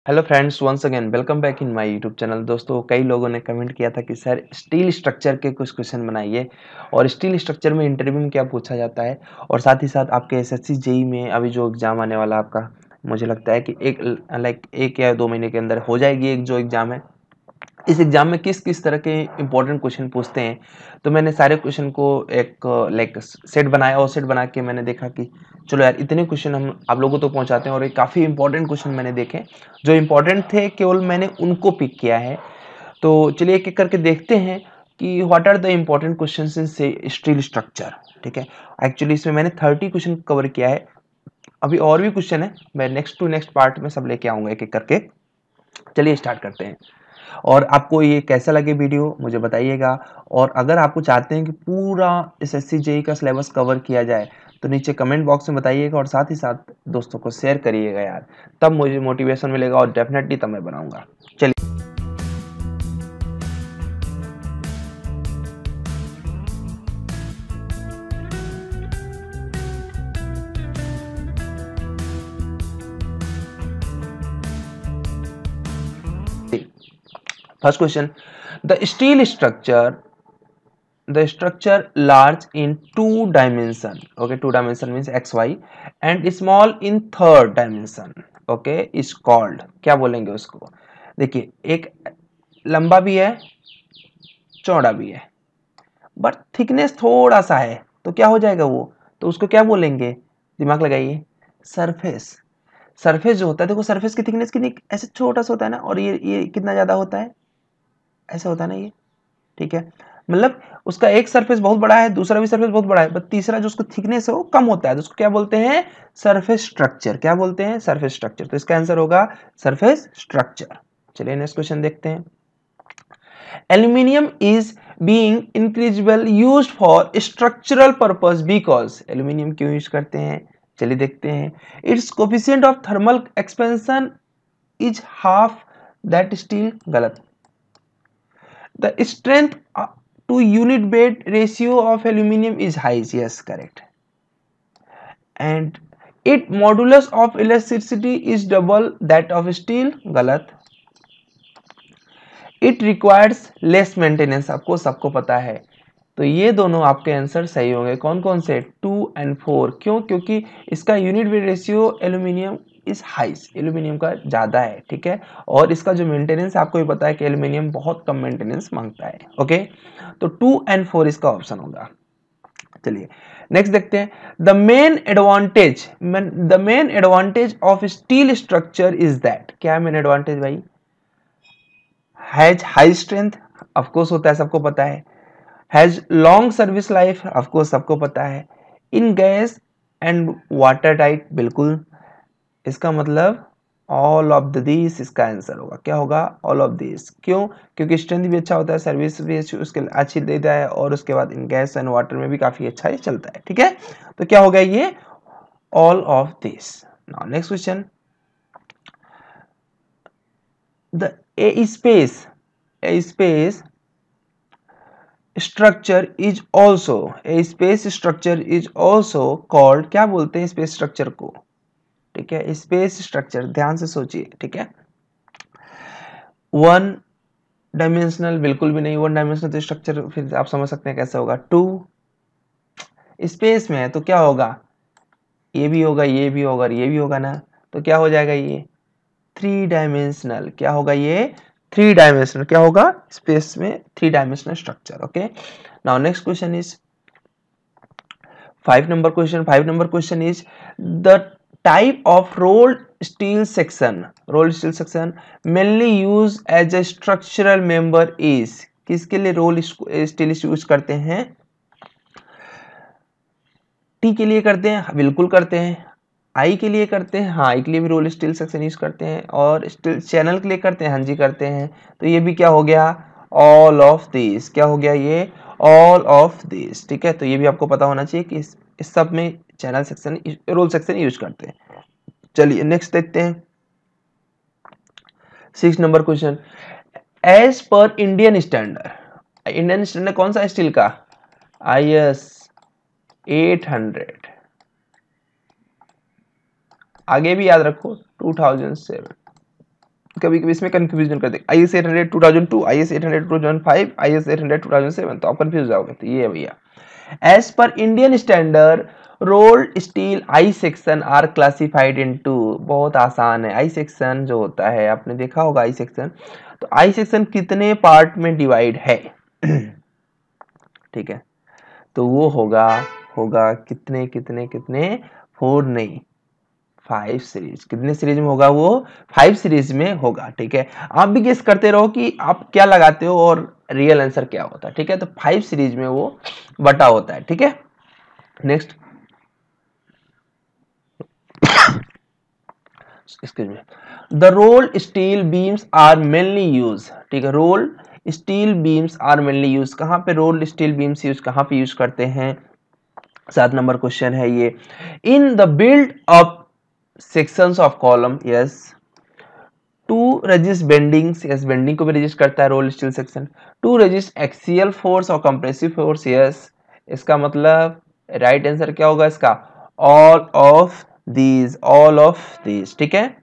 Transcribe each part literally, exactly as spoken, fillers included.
Hello friends, once again welcome back in my YouTube channel. दोस्तों, कई लोगों ने कमेंट किया था कि सर स्टील स्ट्रक्चर के कुछ क्वेश्चन बनाइए और स्टील स्ट्रक्चर में इंटरव्यू में क्या पूछा जाता है और साथ ही साथ आपके एसएससी जेई में अभी जो एग्ज़ाम आने वाला आपका, मुझे लगता है कि एक लाइक एक या दो महीने के अंदर हो जाएगी एक जो एग्ज़ाम है। इस एग्जाम में किस किस तरह के इंपॉर्टेंट क्वेश्चन पूछते हैं, तो मैंने सारे क्वेश्चन को एक लाइक सेट बनाया और सेट बना के मैंने देखा कि चलो यार इतने क्वेश्चन हम आप लोगों तक तो पहुंचाते हैं और एक काफ़ी इंपॉर्टेंट क्वेश्चन मैंने देखे जो इंपॉर्टेंट थे, केवल मैंने उनको पिक किया है। तो चलिए एक एक करके देखते हैं कि what are the important question in steel structure. ठीक है, एक्चुअली इसमें मैंने थर्टी क्वेश्चन कवर किया है, अभी और भी क्वेश्चन है, मैं नेक्स्ट टू नेक्स्ट पार्ट में सब लेके आऊँगा एक एक करके। चलिए स्टार्ट करते हैं और आपको ये कैसा लगे वीडियो मुझे बताइएगा। और अगर आपको चाहते हैं कि पूरा एसएससी जेई का सिलेबस कवर किया जाए तो नीचे कमेंट बॉक्स में बताइएगा और साथ ही साथ दोस्तों को शेयर करिएगा यार, तब मुझे मोटिवेशन मिलेगा और डेफिनेटली तब मैं बनाऊंगा। चलिए first question, the steel structure the structure large in two dimension, okay, two dimension means xy and small in third dimension, okay, is called, क्या बोलेंगे उसको। देखिए एक लंबा भी है चौड़ा भी है बट थिकनेस थोड़ा सा है, तो क्या हो जाएगा वो, तो उसको क्या बोलेंगे, दिमाग लगाइए, सरफेस। सरफेस जो होता है, देखो सरफेस की थिकनेस कितनी ऐसे छोटा सा होता है ना, और ये ये कितना ज्यादा होता है, ऐसा होता है ना ये। ठीक है, मतलब उसका एक सरफेस बहुत बड़ा है, दूसरा भी सरफेस बहुत बड़ा है, बट तीसरा जो उसका थिकनेस है वो कम होता है, तो उसको क्या बोलते हैं, सरफेस स्ट्रक्चर। क्या बोलते हैं, सरफेस स्ट्रक्चर। तो इसका आंसर होगा सरफेस स्ट्रक्चर। चलिए नेक्स्ट क्वेश्चन देखते हैं। Aluminium is being increasingly used for structural purpose because, aluminium क्यों यूज करते हैं, चलिए देखते हैं। Its coefficient of thermal expansion is half that steel, गलत। The strength to unit weight ratio of aluminum is high, yes, correct. And its modulus of elasticity is double that of steel, गलत। It requires less maintenance, आपको सबको पता है। तो ये दोनों आपके आंसर सही होंगे। कौन कौन से, टू एंड फोर। क्यों, क्योंकि इसका unit weight ratio aluminium is high, aluminium का ज़्यादा है। ठीक है, और इसका जो मेंटेनेंस आपको भी पता है कि एल्यूमिनियम बहुत कम मेंटेनेंस मांगता है। ओके, तो टू एंड फोर इसका ऑप्शन होगा। चलिए नेक्स्ट देखते हैं। The main advantage the main advantage of steel structure is that, क्या है मेन एडवांटेज भाई, हैज हाई स्ट्रेंथ, ऑफकोर्स होता है, सबको पता है। Has long service life, of course सबको पता है। In gas and water tight, बिल्कुल। इसका मतलब ऑल ऑफ द दिस इसका आंसर होगा, क्या होगा, ऑल ऑफ दिस। क्यों, क्योंकि स्ट्रेंथ भी अच्छा होता है, सर्विस भी उसके अच्छी देता है, और उसके बाद इन गैस एंड वाटर में भी काफी अच्छा ही चलता है। ठीक है, तो क्या हो गया ये, all of this. Now next question, the a space a space structure is also a space structure is also called, क्या बोलते हैं स्पेस स्ट्रक्चर को। ठीक है, स्पेस स्ट्रक्चर, ध्यान से सोचिए। ठीक है, वन डायमेंशनल बिल्कुल भी नहीं, वन डायमेंशनल तो स्ट्रक्चर फिर आप समझ सकते हैं कैसे होगा। टू स्पेस में है तो क्या होगा, ये भी होगा, ये भी होगा और ये भी होगा ना, तो क्या हो जाएगा ये, थ्री डायमेंशनल। क्या होगा ये, थ्री डायमेंशनल। क्या होगा, स्पेस में three dimensional structure. Okay, now next question is five number question. Five number question is the type of rolled steel section rolled steel section mainly use as a structural member is, किसके लिए role steel use करते हैं, T के लिए करते हैं, बिल्कुल करते हैं। आई के लिए करते हैं, हाँ आई के लिए भी रोल स्टील सेक्शन यूज करते हैं। और स्टील चैनल के लिए करते हैं, हाँ जी करते हैं। तो ये भी क्या हो गया, ऑल ऑफ दिस। क्या हो गया ये, ऑल ऑफ दिस। ठीक है, तो ये भी आपको पता होना चाहिए कि इस, इस सब में channel section roll section use करते हैं। चलिए नेक्स्ट देखते हैं, सिक्स नंबर क्वेश्चन। एज पर इंडियन स्टैंडर्ड, इंडियन स्टैंडर्ड कौन सा स्टील का, आई एस एट हंड्रेड, आगे भी याद रखो टू थाउजेंड सेवन। कभी कभी इसमें कंफ्यूजन कर दे, I S eight hundred two thousand two, I S eight hundred two thousand five, I S eight hundred two thousand seven, तो आप कंफ्यूज जाओगे। तो ये है भैया, एज पर Indian standard rolled steel I section are classified into, बहुत आसान है। आई सेक्शन जो होता है आपने देखा होगा आई सेक्शन, तो आई सेक्शन कितने पार्ट में डिवाइड है ठीक है, तो वो होगा होगा कितने कितने कितने फोर नहीं फाइव सीरीज। कितने सीरीज में होगा वो? फाइव सीरीज में होगा। ठीक है, आप भी गेस करते रहो कि आप क्या लगाते हो और रियल आंसर क्या होता है। ठीक है, तो फाइव सीरीज में वो बटा होता है। ठीक है, next excuse me, the rolled steel beams are mainly use. ठीक है, rolled steel beams are mainly use, कहां पे रोल्ड स्टील बीम्स यूज कहां पे यूज करते हैं? सात नंबर क्वेश्चन है ये। In the build up sections of column, yes. To resist bendings, yes, bending को भी रेजिस्ट करता है roll steel section. To resist axial force और कंप्रेसिव फोर्स, यस। इसका मतलब राइट right आंसर क्या होगा इसका? All of these, all of these. ठीक है,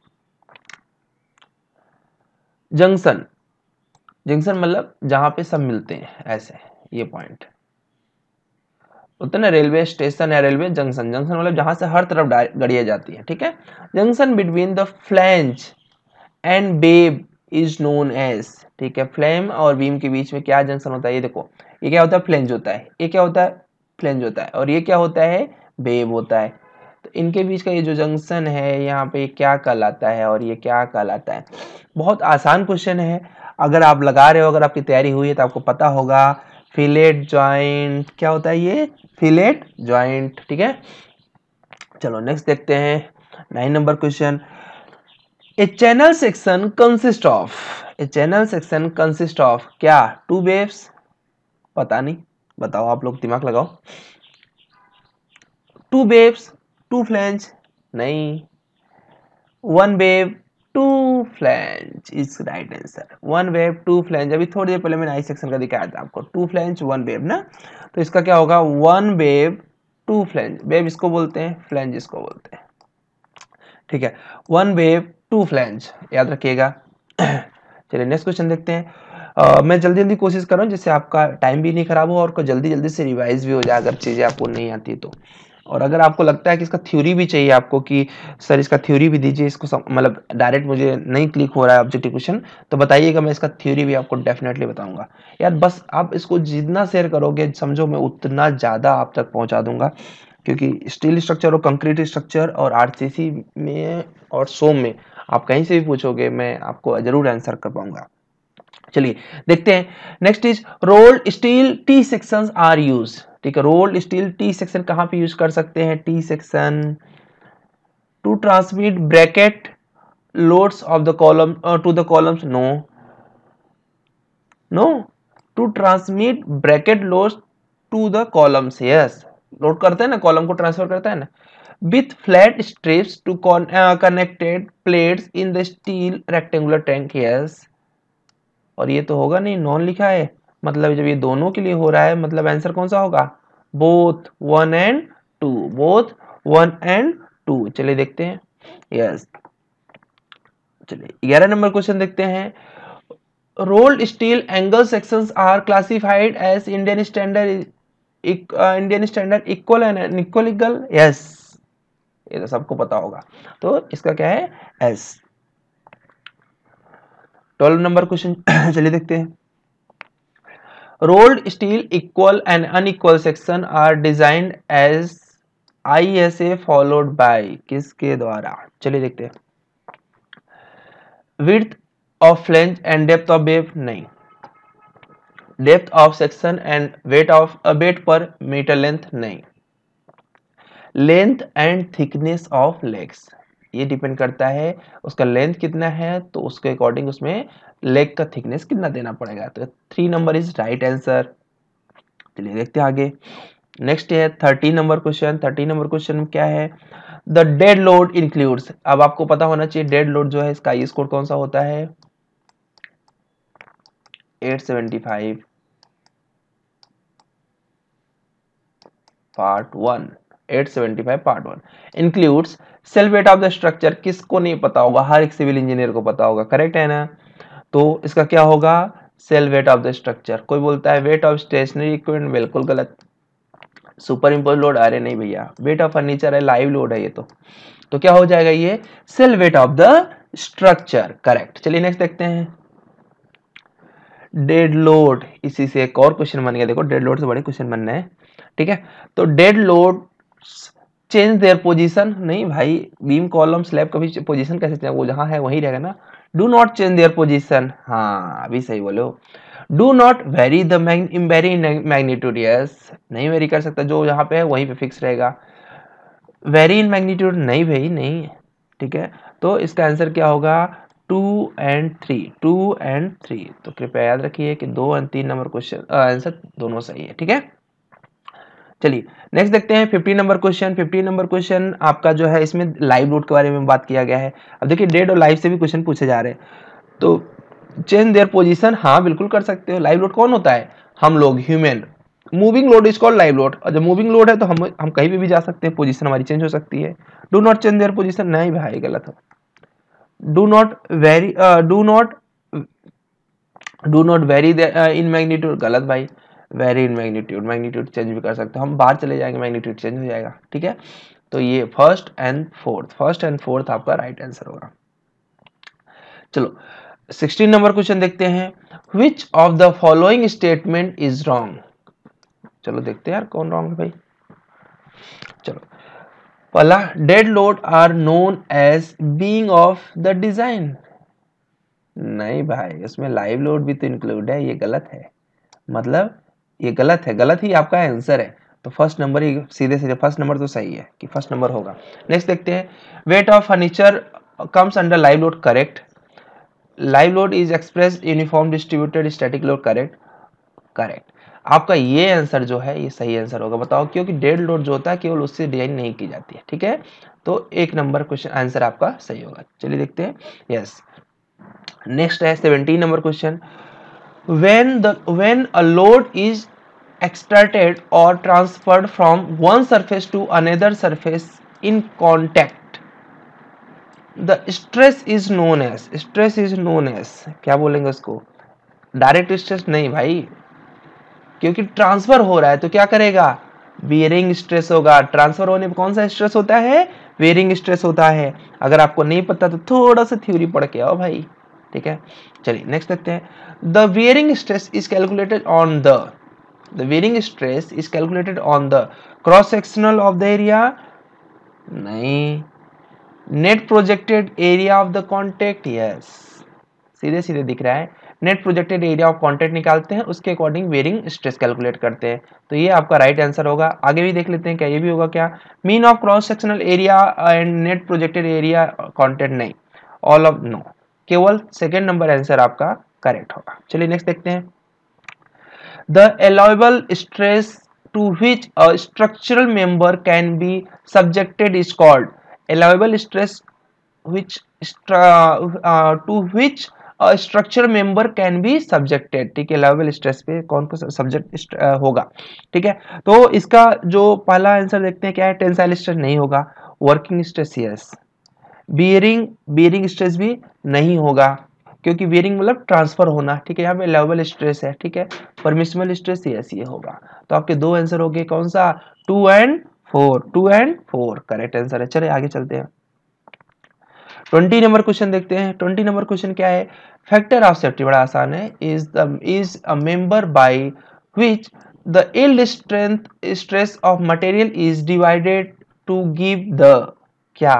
जंक्शन, जंक्शन मतलब जहां पे सब मिलते हैं, ऐसे ये पॉइंट होता है ना, रेलवे स्टेशन या रेलवे जंक्शन। जंक्शन मतलब जहां से हर तरफ गाड़ियां जाती हैं। ठीक है, junction between the flange and web is known as. ठीक है, फ्लेम और बीम के बीच में क्या जंक्शन होता है? ये देखो, ये क्या होता है? फ्लेंज होता है। ये क्या होता है? फ्लेंज होता है। और ये क्या होता है? बेब होता है। तो इनके बीच का ये जो जंक्शन है यहाँ पे क्या कहलाता है और ये क्या कहलाता है? बहुत आसान क्वेश्चन है, अगर आप लगा रहे हो, अगर आपकी तैयारी हुई है तो आपको पता होगा। फिलेट जॉइंट, क्या होता है ये? Fillet joint. ठीक है, चलो नेक्स्ट देखते हैं nine number question. A channel section consist of, a channel section consist of क्या? Two waves? पता नहीं, बताओ आप लोग, दिमाग लगाओ। Two waves, two flange? नहीं। One wave, two flange is right answer. One wave, two flange। अभी थोड़ी देर पहले मैंने आई सेक्शन का दिखाया था आपको, two flange, one wave ना, तो इसका क्या होगा? One wave, two flange। Wave इसको बोलते हैं, फ्लैंज इसको बोलते हैं। ठीक है, वन वेव टू फ्लैंज, याद रखिएगा। चलिए नेक्स्ट क्वेश्चन देखते हैं। uh, मैं जल्दी जल्दी कोशिश कर रहा हूँ जिससे आपका टाइम भी नहीं खराब हो और को जल्दी जल्दी से रिवाइज भी हो जाए अगर चीज़ें आपको नहीं आती तो। और अगर आपको लगता है कि इसका थ्योरी भी चाहिए आपको कि सर इसका थ्योरी भी दीजिए, इसको मतलब डायरेक्ट मुझे नहीं क्लिक हो रहा है ऑब्जेक्टिव क्वेश्चन, तो बताइएगा, मैं इसका थ्योरी भी आपको डेफिनेटली बताऊंगा। यार बस आप इसको जितना शेयर करोगे समझो मैं उतना ज़्यादा आप तक पहुँचा दूंगा, क्योंकि स्टील स्ट्रक्चर और कंक्रीट स्ट्रक्चर और आरसीसी में और सोम में आप कहीं से भी पूछोगे मैं आपको जरूर आंसर कर पाऊंगा। चलिए देखते हैं, next is rolled steel T sections are use. ठीक है, रोल्ड स्टील टी सेक्शन कहां पे यूज कर सकते हैं? T section to transmit bracket loads of the column to the columns, no no, to transmit bracket loads to the columns, yes, load करते हैं ना, कॉलम को ट्रांसफर करता है ना। With flat strips to connected plates in the steel rectangular tank, yes. और ये तो होगा नहीं, नॉन लिखा है, मतलब जब ये दोनों के लिए हो रहा है मतलब आंसर कौन सा होगा? Both one and two, both one and two. चलिए देखते हैं, यस। चलिए ग्यारह नंबर क्वेश्चन देखते हैं। Rolled steel angle sections are classified as Indian standard, Indian standard equal and equal, yes, ये तो सबको पता होगा, तो इसका क्या है? एस। ट्वेल्व नंबर क्वेश्चन चलिए देखते हैं। Rolled steel equal and unequal section are designed as ISA followed by, किसके द्वारा? चलिए देखते हैं। Width of flange and depth of web, नहीं। Depth of section and weight of weight per metre length, नहीं। Length and thickness of legs, ये depend करता है उसका लेंथ कितना है तो उसके अकॉर्डिंग उसमें लेग का थिकनेस कितना देना पड़ेगा। तो three number is right answer. चलिए देखते हैं आगे। नेक्स्ट है थर्टी नंबर क्वेश्चन। थर्टी नंबर क्वेश्चन में क्या है? द डेड लोड इंक्लूड्स, अब आपको पता होना चाहिए डेड लोड जो है इसका आई स्कोर कौन सा होता है? Eight seventy five part one, eight seventy five part one includes self weight of the structure. किसको नहीं पता होगा, हर एक सिविल इंजीनियर को पता होगा, करेक्ट है ना। तो इसका क्या होगा, self weight of the structure. कोई बोलता है वेट ऑफ स्टेशनरी इक्विपमेंट, बिल्कुल गलत। सुपर इम्पोज लोड, अरे नहीं भैया, वेट ऑफ फर्नीचर है, लाइव लोड है ये तो तो क्या हो जाएगा ये, self weight of the structure, correct. चलिए नेक्स्ट देखते हैं, डेड लोड। इसी से एक और क्वेश्चन बन गया, देखो डेड लोड से बड़े क्वेश्चन बनने हैं, ठीक है। तो dead load change their position, नहीं भाई, बीम कॉलम स्लैब कभी पोजीशन कैसे चेंज, वो जहां है वहीं रहेगा ना। Do not change their position, हाँ अभी सही बोले हो। Do not vary the vary magnitude, yes, नहीं वेरी कर सकता, जो यहाँ पे है वहीं पे फिक्स रहेगा। वेरी इन मैग्नीट्यूड, नहीं भाई नहीं, ठीक है। तो इसका आंसर क्या होगा, two and three, two and three. तो कृपया याद रखिए कि दो एंड तीन नंबर क्वेश्चन आंसर दोनों सही है, ठीक है। चलिए नेक्स्ट देखते हैं fifteen number question. Fifteen number question आपका जो है, इसमें लाइव लोड के बारे में बात किया गया है। अब देखिए डेड और लाइव से भी क्वेश्चन पूछे जा रहे हैं, तो चेंज देयर पोजीशन, हाँ बिल्कुल कर सकते हो। लाइव लोड कौन होता है, हम लोग, human. Moving load is called live load, और जब मूविंग लोड है तो हम हम कहीं भी, भी जा सकते हैं, पोजीशन हमारी चेंज हो सकती है। Do not change their position, नहीं भाई गलत है। Do not vary, do not do not vary in magnitude, गलत भाई। Vary in magnitude, magnitude change भी कर सकते हो, हम बाहर चले जाएंगे मैग्नीट्यूड चेंज हो जाएगा, ठीक है। तो ये first and fourth, first and fourth आपका राइट आंसर होगा। चलो सिक्सटीन नंबर क्वेश्चन देखते हैं, which of the following statement is wrong. चलो देखते हैं यार कौन रॉन्ग है भाई। चलो पहला, dead load are known as being of the design, नहीं भाई, उसमें लाइव लोड भी तो इंक्लूड है, ये गलत है, मतलब ये गलत है, गलत ही आपका आंसर है। तो फर्स्ट नंबर ही सीधे सीधे फर्स्ट नंबर तो सही है कि फर्स्ट नंबर होगा। नेक्स्ट देखते हैं, weight of furniture comes under live load, correct. Live load is express uniform distributed static load, correct, correct. आपका ये आंसर जो है ये सही आंसर होगा, बताओ, क्योंकि डेड लोड जो होता है केवल उससे डिजाइन नहीं की जाती है, ठीक है। तो एक नंबर क्वेश्चन आंसर आपका सही होगा। चलिए देखते हैं, यस। नेक्स्ट है seventeen number question, when the when a load is extracted or transferred from one surface to another surface in contact, the stress is known as, stress is known as, क्या बोलेंगे उसको, direct stress नहीं भाई, क्योंकि transfer हो रहा है तो क्या करेगा, बेयरिंग स्ट्रेस होगा। ट्रांसफर होने पर कौन सा स्ट्रेस होता है, बेयरिंग स्ट्रेस होता है। अगर आपको नहीं पता तो थोड़ा सा थ्योरी पढ़ के आओ भाई, ठीक है। चलिए नेक्स्ट देखते हैं, the bearing stress is calculated on the the bearing stress is calculated on the cross sectional of the area, नहीं, net projected area of the contact, yes, सीधे सीधे दिख रहा है, net projected area of contact निकालते हैं, उसके according bearing stress calculate करते हैं। तो ये आपका राइट आंसर होगा। आगे भी देख लेते हैं, क्या ये भी होगा क्या, mean of cross sectional area and net projected area contact, नहीं, ऑल ऑफ नो, केवल सेकेंड नंबर आंसर आपका करेक्ट होगा। चलिए नेक्स्ट देखते हैं, the allowable stress to which a structural member can be subjected is called, allowable stress which to which a structural member can be subjected, ठीक है। Allowable stress पे कौन सा सब्जेक्ट होगा, ठीक है। तो इसका जो पहला आंसर देखते हैं क्या है, टेंसाइल स्ट्रेस नहीं होगा, working stress, yes. Bearing bearing stress भी नहीं होगा, क्योंकि बियरिंग मतलब ट्रांसफर होना, ठीक है। यहाँ पे अलाउएबल स्ट्रेस है, ठीक है। परमिसिबल स्ट्रेस, यस ये होगा। तो आपके दो आंसर हो गए, कौन सा, two and four, two and four correct answer है। चलिए आगे चलते हैं, ट्वेंटी नंबर क्वेश्चन देखते हैं। ट्वेंटी नंबर क्वेश्चन क्या है, फैक्टर ऑफ सेफ्टी, बड़ा आसान है, is the is a member by which the yield strength stress of material is divided to give the, क्या,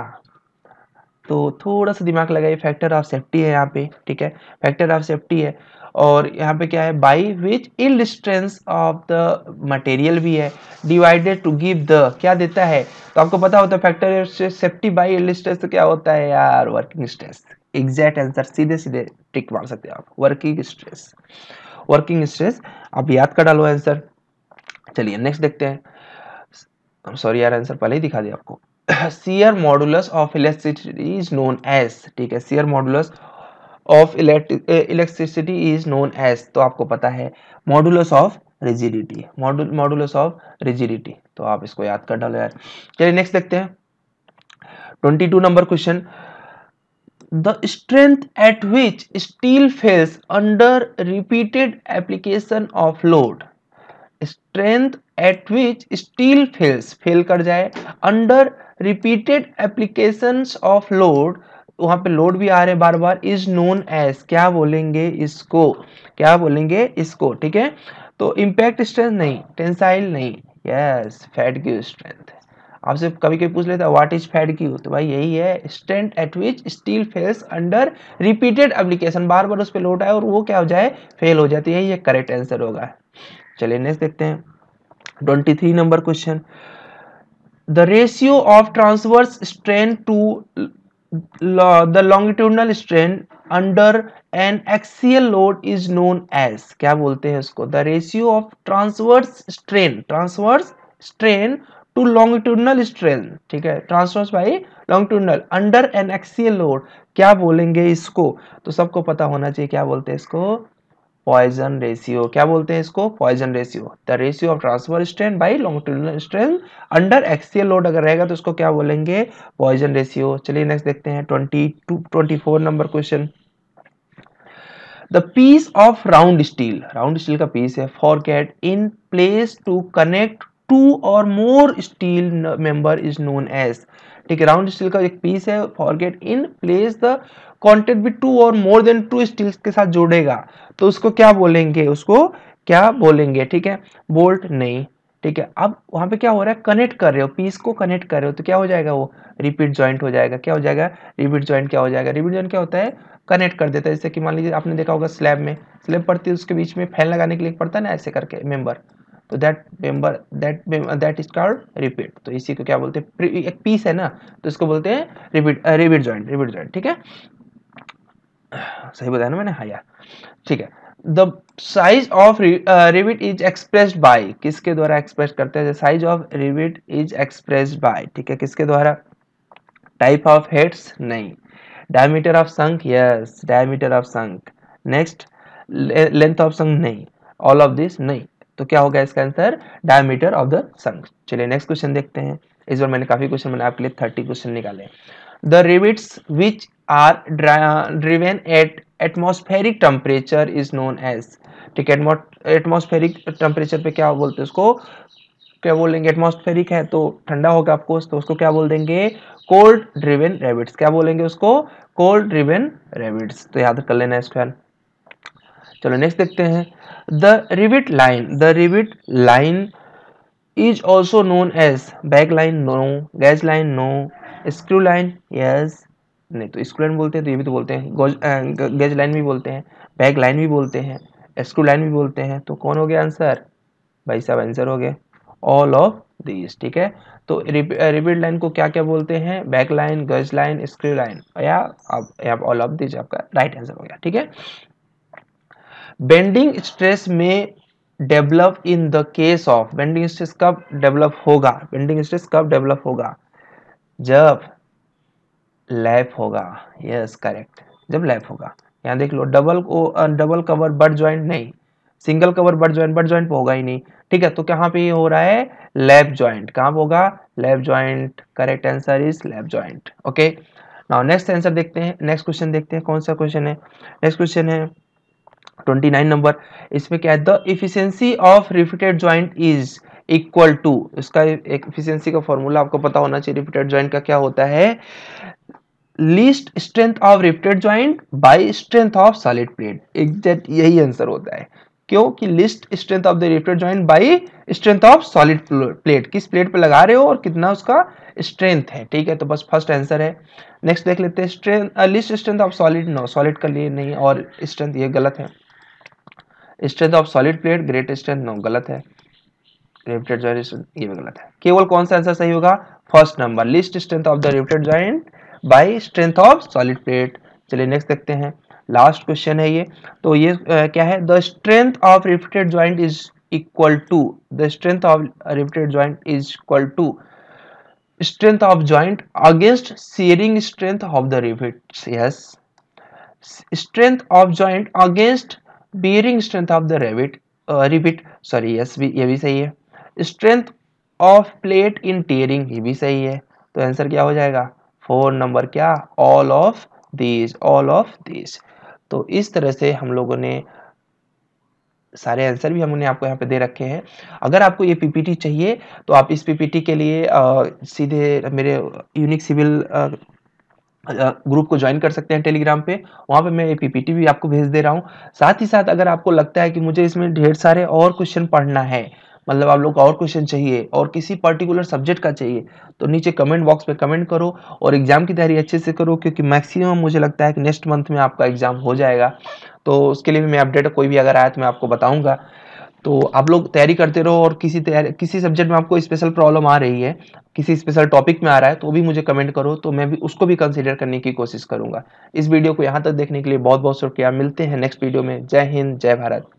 तो थोड़ा सा दिमाग लगाइए, फैक्टर ऑफ सेफ्टी है यहाँ पे, ठीक है, फैक्टर ऑफ सेफ्टी है, और यहाँ पे क्या है, by which yield strength of the material भी है, डिवाइडेड टू गिव द, क्या देता है, तो आपको पता होता है factor safety by yield stress तो क्या होता है यार, वर्किंग स्ट्रेस। एग्जैक्ट आंसर, सीधे सीधे टिक मार सकते हो आप, वर्किंग स्ट्रेस, वर्किंग स्ट्रेस आप याद कर डालो आंसर। चलिए नेक्स्ट देखते हैं, सॉरी यार आंसर पहले ही दिखा दिया आपको। shear modulus of electricity is known as, ठीक है, shear modulus of electricity is known as, तो आपको पता है modulus of rigidity, modulus of rigidity, तो आप इसको याद कर डालो यार। चलिए नेक्स्ट देखते हैं twenty two number question. The strength at which steel fails under repeated application of load, strength at which steel fails, fail कर जाए, under repeated applications of load, वहां पे लोड भी आ रहे बार बार, इज नोन एज, क्या बोलेंगे इसको, क्या बोलेंगे इसको, ठीक है। तो इंपैक्ट स्ट्रेंथ नहीं, टेंसाइल नहीं, यस फैटिग स्ट्रेंथ। आपसे कभी कभी पूछ लेता व्हाट इज फैटिग, तो भाई यही है, strength at which steel fails under repeated application, बार बार उस पर लोड आए और वो क्या हो जाए, फेल हो जाती है, ये करेक्ट आंसर होगा। चलिए नेक्स्ट देखते हैं twenty three number question. The ratio of transverse strain to the longitudinal strain under an axial load is known as, क्या बोलते हैं उसको, the ratio of transverse strain, transverse strain to longitudinal strain, ठीक है, transverse by longitudinal under an axial load, क्या बोलेंगे इसको, तो सबको पता होना चाहिए क्या बोलते हैं इसको, पॉइजन रेशियो, क्या बोलते हैं इसको, Poisson ratio, the ratio of transfer strain by longitudinal strain under axial load अगर रहेगा तो इसको क्या बोलेंगे, पॉइजन रेशियो। चलिए नेक्स्ट देखते हैं twenty two twenty four number question. The piece of round steel, round steel का पीस है, forged in place to connect two or more steel member is known as, ठीक है, राउंड स्टील का एक piece है, forged in place the contact with two or more then to steels के साथ जोड़ेगा, तो उसको क्या बोलेंगे, उसको क्या बोलेंगे, ठीक है, बोल्ट नहीं, ठीक है। अब वहां पे क्या हो रहा है, कनेक्ट कर रहे हो, पीस को कनेक्ट कर रहे हो, तो क्या हो जाएगा, वो रिपीट जॉइंट हो जाएगा, क्या हो जाएगा, रिपीट जॉइंट, क्या हो जाएगा, रिपीट जॉइंट क्या होता है, कनेक्ट कर देता है, जैसे कि मान लीजिए आपने देखा होगा स्लैब में, स्लैब पड़ती है उसके बीच में फैन लगाने के लिए पड़ता है ना ऐसे करके मेंबर, तो that member that that is called rivet, तो इसी को क्या बोलते हैं, एक पीस है ना, तो इसको बोलते हैं rivet, rivet joint, rivet joint, ठीक है, सही बताया ना मैंने, हाँ यार, ठीक है। The size of rivet is expressed by, किसके द्वारा एक्सप्रेस करते हैं, size of rivet is expressed by, ठीक है, किसके द्वारा, टाइप ऑफ हेड्स नहीं, diameter of shank, yes diameter of shank, next length of shank नहीं, ऑल ऑफ दिस नहीं, तो क्या होगा इसका answer, diameter of the shank. चलिए नेक्स्ट क्वेश्चन देखते हैं, इस बार मैंने काफी क्वेश्चन मैंने आपके लिए थर्टी क्वेश्चन निकाले। The rivets which are driven at atmospheric temperature is known as, ठीक है, एटमॉस्फेरिक टेम्परेचर पे क्या बोलते हैं उसको, क्या बोलेंगे, एटमॉस्फेरिक है तो ठंडा होगा आपको, तो उसको क्या बोल देंगे, कोल्ड ड्रिवन रैबिट्स, क्या बोलेंगे उसको, कोल्ड ड्रिवन रैबिट्स, तो याद कर लेना इसको यार। चलो नेक्स्ट देखते हैं, the rivet line, the rivet line is also known as back line, no, gauge line, no, screw line, yes, नहीं तो स्क्रू लाइन बोलते हैं, तो ये भी तो बोलते हैं, गेज लाइन भी बोलते हैं, बैक लाइन भी बोलते हैं, स्क्रू लाइन भी बोलते हैं, तो कौन हो गया आंसर, भाई साहब आंसर हो गया ऑल ऑफ दिस, ठीक है। तो रिपीट लाइन को क्या क्या बोलते हैं, back line, gauge line, screw line, या अब यहाँ ऑल ऑफ दिस आपका राइट आंसर हो गया, ठीक है। बेंडिंग स्ट्रेस में develop in the case of, bending stress कब डेवलप होगा, बेंडिंग स्ट्रेस कब डेवलप होगा, जब लैप होगा, यस करेक्ट, जब लैप होगा। यहाँ देख लो, double double cover butt joint नहीं, single cover butt joint, butt joint पे होगा ही नहीं, ठीक है, तो कहाँ पे हो रहा है, लैप ज्वाइंट, कहाँ पे होगा, lap joint, correct answer is lap joint, okay. Now next answer देखते हैं, नेक्स्ट क्वेश्चन देखते हैं, कौन सा क्वेश्चन है, नेक्स्ट क्वेश्चन है ट्वेंटी नाइन नंबर, इसमें क्या है, the efficiency of riveted joint is equal to, इसका एफिशिएंसी का फॉर्मूला आपको पता होना चाहिए, रिपीटेड ज्वाइंट का क्या होता है, least strength of riveted joint by strength of solid plate, exact यही आंसर होता है, क्योंकि least strength of the riveted joint by strength of solid plate, किस प्लेट पे लगा रहे हो और कितना उसका स्ट्रेंथ है, ठीक है, तो बस फर्स्ट आंसर है। नेक्स्ट देख लेते हैं, strength least strength of solid, no solid का लिए नहीं, और स्ट्रेंथ ये गलत है, strength of solid plate great strength, no गलत है, रिपीटेड ज्वाइंट ये भी गलत है, केवल कौन सा आंसर सही होगा, first number, least strength of the riveted joint by strength of solid plate. चलिए नेक्स्ट देखते हैं, लास्ट क्वेश्चन है ये, तो ये आ, क्या है, the strength of riveted joint is equal to, the strength of riveted joint is equal to strength of joint against shearing strength of the rivets, yes, strength of joint against bearing strength of the rivet, rivet sorry yes भी ये भी सही है। Strength of plate in tearing ये भी सही है। तो आंसर क्या हो जाएगा? फोर नंबर क्या? All of these, all of these. तो इस तरह से हम लोगों ने सारे आंसर भी हमने आपको यहाँ पे दे रखे हैं। अगर आपको ये पीपीटी चाहिए तो आप इस पीपीटी के लिए आ, सीधे मेरे यूनिक सिविल ग्रुप को ज्वाइन कर सकते हैं टेलीग्राम पे। वहाँ पे मैं ये पीपीटी भी आपको भेज दे रहा हूँ। साथ ही साथ अगर आपको लगता है कि मुझे इसमें ढेर सारे और क्वेश्चन पढ़ना है, मतलब आप लोग को और क्वेश्चन चाहिए और किसी पर्टिकुलर सब्जेक्ट का चाहिए, तो नीचे कमेंट बॉक्स में कमेंट करो और एग्जाम की तैयारी अच्छे से करो, क्योंकि मैक्सिमम मुझे लगता है कि नेक्स्ट मंथ में आपका एग्जाम हो जाएगा। तो उसके लिए भी मैं अपडेट कोई भी अगर आया तो मैं आपको बताऊंगा। तो आप लोग तैयारी करते रहो और किसी तैयारी किसी सब्जेक्ट में आपको स्पेशल प्रॉब्लम आ रही है, किसी स्पेशल टॉपिक में आ रहा है, तो भी मुझे कमेंट करो, तो मैं भी उसको भी कंसीडर करने की कोशिश करूंगा। इस वीडियो को यहाँ तक देखने के लिए बहुत बहुत शुक्रिया। मिलते हैं नेक्स्ट वीडियो में। जय हिंद, जय भारत।